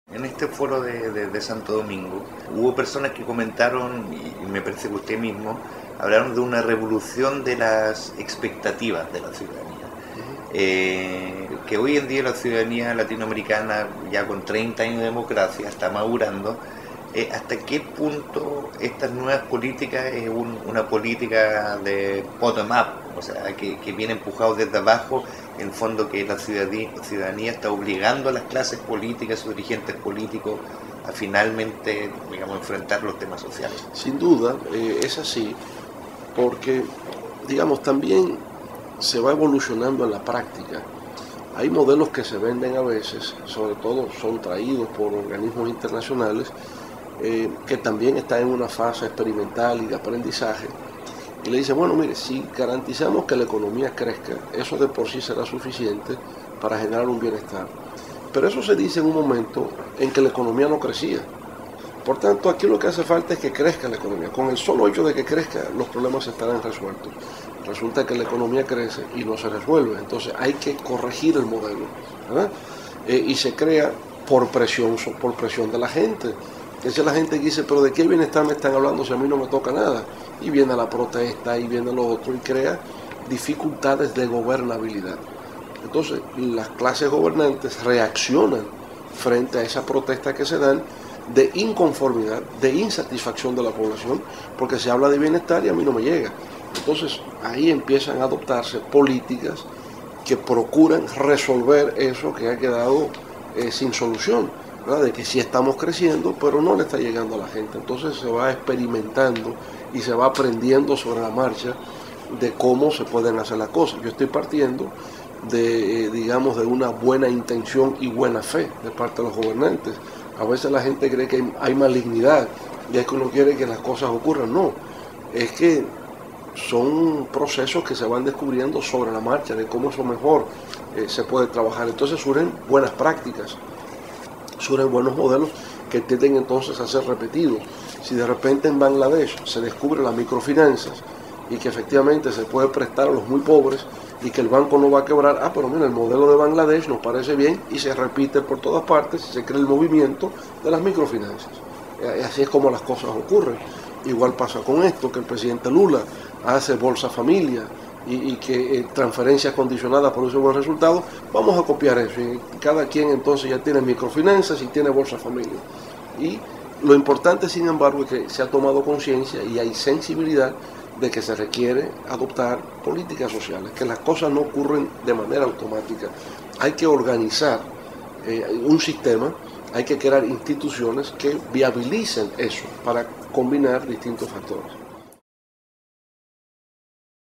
En este foro de Santo Domingo hubo personas que comentaron, y me parece que usted mismo, hablaron de una revolución de las expectativas de la ciudadanía. Que hoy en día la ciudadanía latinoamericana, ya con 30 años de democracia, está madurando. ¿Hasta qué punto estas nuevas políticas es una política de bottom-up? O sea, que viene empujado desde abajo, en fondo que la ciudadanía está obligando a las clases políticas, a sus dirigentes políticos, a finalmente, digamos, enfrentar los temas sociales. Sin duda, es así, porque, digamos, también se va evolucionando en la práctica. Hay modelos que se venden a veces, sobre todo son traídos por organismos internacionales, que también están en una fase experimental y de aprendizaje, y le dicen, bueno, mire, si garantizamos que la economía crezca, eso de por sí será suficiente para generar un bienestar. Pero eso se dice en un momento en que la economía no crecía. Por tanto, aquí lo que hace falta es que crezca la economía. Con el solo hecho de que crezca, los problemas estarán resueltos. Resulta que la economía crece y no se resuelve. Entonces hay que corregir el modelo, ¿verdad? Y se crea por presión de la gente. Esa es la gente que dice, pero ¿de qué bienestar me están hablando si a mí no me toca nada? Y viene la protesta y viene lo otro y crea dificultades de gobernabilidad. Entonces las clases gobernantes reaccionan frente a esa protesta que se dan de inconformidad, de insatisfacción de la población, porque se habla de bienestar y a mí no me llega. Entonces ahí empiezan a adoptarse políticas que procuran resolver eso que ha quedado sin solución, ¿verdad? De que sí estamos creciendo, pero no le está llegando a la gente. Entonces se va experimentando y se va aprendiendo sobre la marcha de cómo se pueden hacer las cosas. Yo estoy partiendo de, digamos, de una buena intención y buena fe de parte de los gobernantes. A veces la gente cree que hay malignidad y es que uno quiere que las cosas ocurran. No, es que son procesos que se van descubriendo sobre la marcha de cómo eso mejor se puede trabajar. Entonces surgen buenas prácticas, surgen buenos modelos que tienden entonces a ser repetidos. Si de repente en Bangladesh se descubre las microfinanzas y que efectivamente se puede prestar a los muy pobres y que el banco no va a quebrar, pero mira, el modelo de Bangladesh nos parece bien y se repite por todas partes y se crea el movimiento de las microfinanzas. Así es como las cosas ocurren. Igual pasa con esto, que el presidente Lula hace Bolsa Familia y que transferencias condicionadas produce buen resultado. Vamos a copiar eso y cada quien entonces ya tiene microfinanzas y tiene Bolsa Familia. Y lo importante, sin embargo, es que se ha tomado conciencia y hay sensibilidad de que se requiere adoptar políticas sociales, que las cosas no ocurren de manera automática. Hay que organizar un sistema, hay que crear instituciones que viabilicen eso para combinar distintos factores.